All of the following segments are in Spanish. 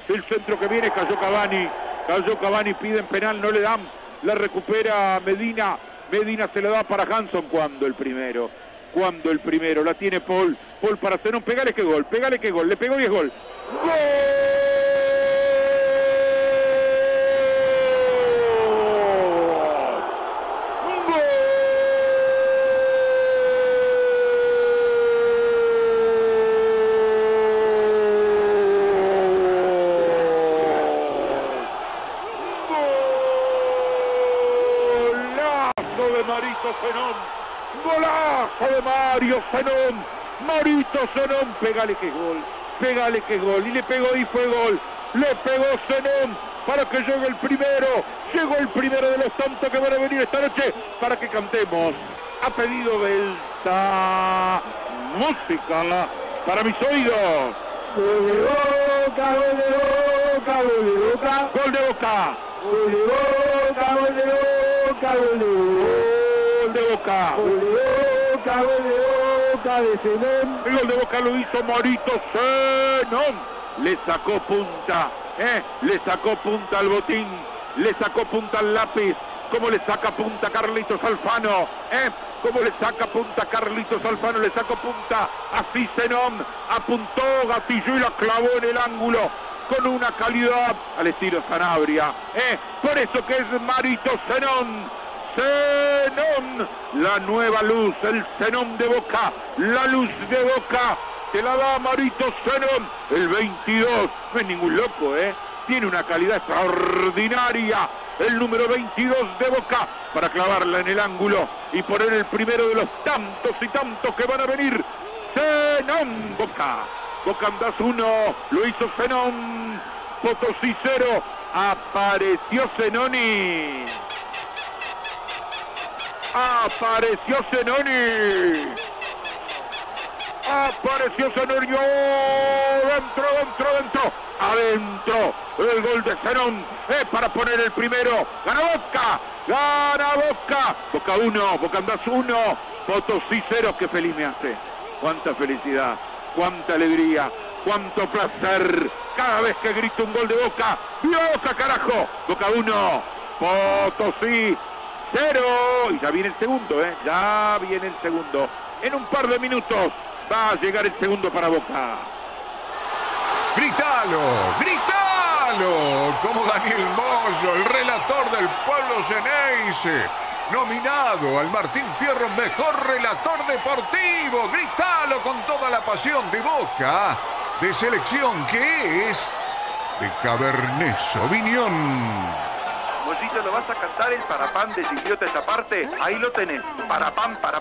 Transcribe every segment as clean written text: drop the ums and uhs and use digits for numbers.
el centro que viene, cayó Cavani, piden penal, no le dan, la recupera Medina se la da para Hanson, cuando el primero, la tiene Paul para Zenón, pegale que gol, le pegó y es gol. ¡Gol! De Marito Zenón, golazo de Mario Zenón, Marito Zenón, pégale que gol, y le pegó y fue gol, le pegó Zenón para que llegue el primero, llegó el primero de los tantos que van a venir esta noche para que cantemos. Ha pedido Belsa música para mis oídos. Gol de Boca, gol de Boca, gol de Boca, Gol de Boca. gol de Boca, gol de Boca, gol de Boca, Gol de Boca. gol de Boca de Zenón. El gol de Boca lo hizo Marito Zenón. Le sacó punta, le sacó punta al botín, le sacó punta al lápiz. Como le saca punta Carlitos Alfano, como le saca punta Carlitos Alfano, le sacó punta así Zenón, apuntó Gatilló y la clavó en el ángulo con una calidad al estilo Sanabria, por eso que es Marito Zenón. Zenón, la nueva luz, el Zenón de Boca, la luz de Boca, te la da Marito Zenón, el 22, no es ningún loco, tiene una calidad extraordinaria, el número 22 de Boca, para clavarla en el ángulo y poner el primero de los tantos y tantos que van a venir. Zenón, Boca Andás 1, lo hizo Zenón, Potosí 0, apareció Zenoni. Apareció Zenoni. Dentro. Adentro. El gol de Zenón para poner el primero. Gana Boca. Boca 1, Boca Andás 1, Potosí 0. Qué feliz me hace. Cuánta felicidad, cuánta alegría, cuánto placer. Cada vez que grito un gol de Boca. Boca, carajo. Boca 1, Potosí 0. Y ya viene el segundo, ya viene el segundo. En un par de minutos va a llegar el segundo para Boca. ¡Grítalo! Como Daniel Moyo, el relator del pueblo ceneice, nominado al Martín Fierro Mejor Relator Deportivo. ¡Grítalo con toda la pasión de Boca, de selección que es de Cabernet Sauvignon! Mollito, ¿lo vas a cantar el parapán de Idiota esta parte? Ahí lo tenés. Parapán, para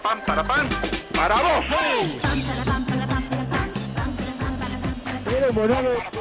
vos. Pero Morales